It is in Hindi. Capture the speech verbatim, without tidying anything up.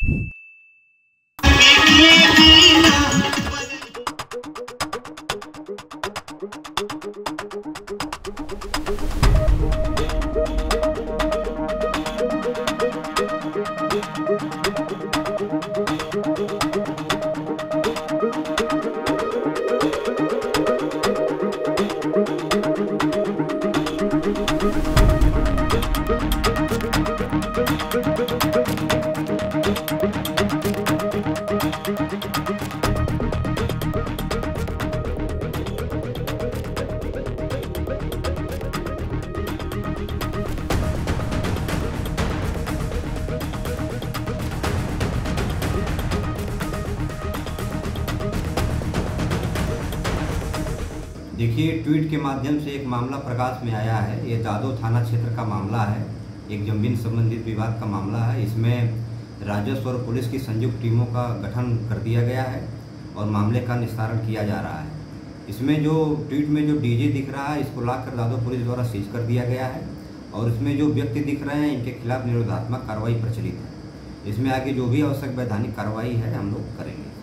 देखिए, ट्वीट के माध्यम से एक मामला प्रकाश में आया है। ये जादव थाना क्षेत्र का मामला है, एक जमीन संबंधित विवाद का मामला है। इसमें राजस्व और पुलिस की संयुक्त टीमों का गठन कर दिया गया है और मामले का निस्तारण किया जा रहा है। इसमें जो ट्वीट में जो डीजे दिख रहा है, इसको लाकर जादव पुलिस द्वारा सीज कर दिया गया है और इसमें जो व्यक्ति दिख रहे हैं, इनके खिलाफ निरोधात्मक कार्रवाई प्रचलित है। इसमें आगे जो भी आवश्यक वैधानिक कार्रवाई है हम लोग करेंगे।